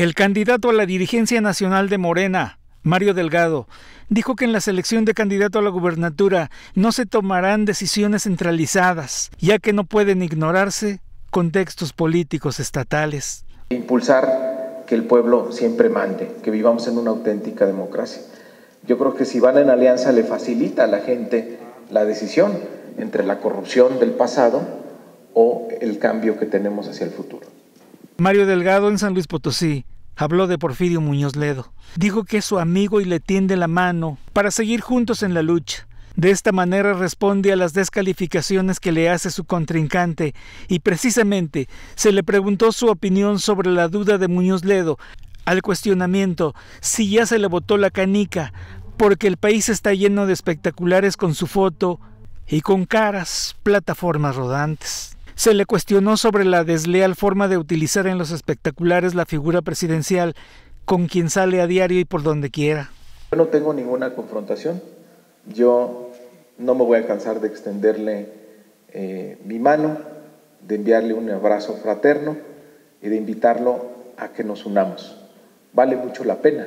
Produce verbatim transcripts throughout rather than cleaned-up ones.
El candidato a la dirigencia nacional de Morena, Mario Delgado, dijo que en la selección de candidato a la gubernatura no se tomarán decisiones centralizadas, ya que no pueden ignorarse contextos políticos estatales. Impulsar que el pueblo siempre mande, que vivamos en una auténtica democracia. Yo creo que si van en alianza le facilita a la gente la decisión entre la corrupción del pasado o el cambio que tenemos hacia el futuro. Mario Delgado en San Luis Potosí habló de Porfirio Muñoz Ledo. Dijo que es su amigo y le tiende la mano para seguir juntos en la lucha. De esta manera responde a las descalificaciones que le hace su contrincante y precisamente se le preguntó su opinión sobre la duda de Muñoz Ledo al cuestionamiento si ya se le botó la canica porque el país está lleno de espectaculares con su foto y con caras, plataformas rodantes. Se le cuestionó sobre la desleal forma de utilizar en los espectaculares la figura presidencial con quien sale a diario y por donde quiera. Yo no tengo ninguna confrontación. Yo no me voy a cansar de extenderle eh, mi mano, de enviarle un abrazo fraterno y de invitarlo a que nos unamos. Vale mucho la pena.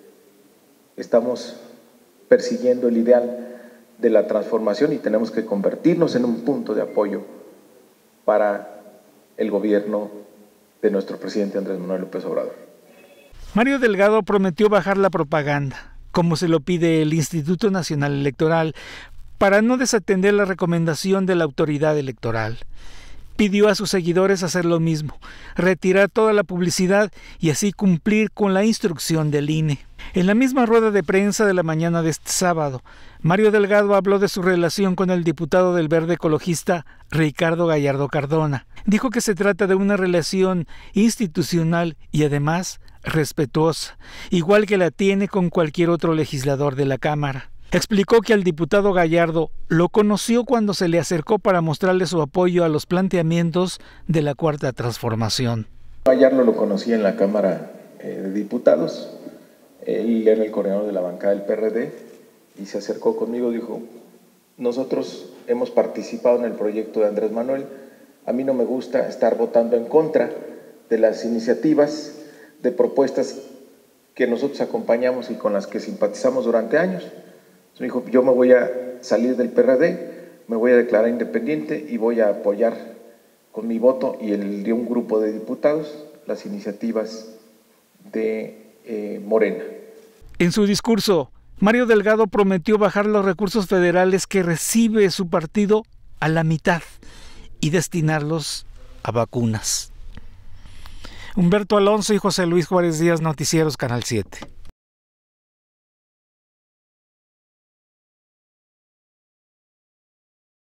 Estamos persiguiendo el ideal de la transformación y tenemos que convertirnos en un punto de apoyo para el gobierno de nuestro presidente Andrés Manuel López Obrador. Mario Delgado prometió bajar la propaganda, como se lo pide el Instituto Nacional Electoral, para no desatender la recomendación de la autoridad electoral. Pidió a sus seguidores hacer lo mismo, retirar toda la publicidad y así cumplir con la instrucción del I N E. En la misma rueda de prensa de la mañana de este sábado, Mario Delgado habló de su relación con el diputado del Verde ecologista Ricardo Gallardo Cardona. Dijo que se trata de una relación institucional y además respetuosa, igual que la tiene con cualquier otro legislador de la Cámara. Explicó que al diputado Gallardo lo conoció cuando se le acercó para mostrarle su apoyo a los planteamientos de la Cuarta Transformación. Gallardo lo conocí en la Cámara eh, de Diputados. Él era el coordinador de la bancada del P R D y se acercó conmigo y dijo: nosotros hemos participado en el proyecto de Andrés Manuel. A mí no me gusta estar votando en contra de las iniciativas, de propuestas que nosotros acompañamos y con las que simpatizamos durante años. Me dijo: yo me voy a salir del P R D, me voy a declarar independiente y voy a apoyar con mi voto y el de un grupo de diputados las iniciativas de eh, Morena. En su discurso, Mario Delgado prometió bajar los recursos federales que recibe su partido a la mitad y destinarlos a vacunas. Humberto Alonso y José Luis Juárez Díaz, Noticieros Canal siete.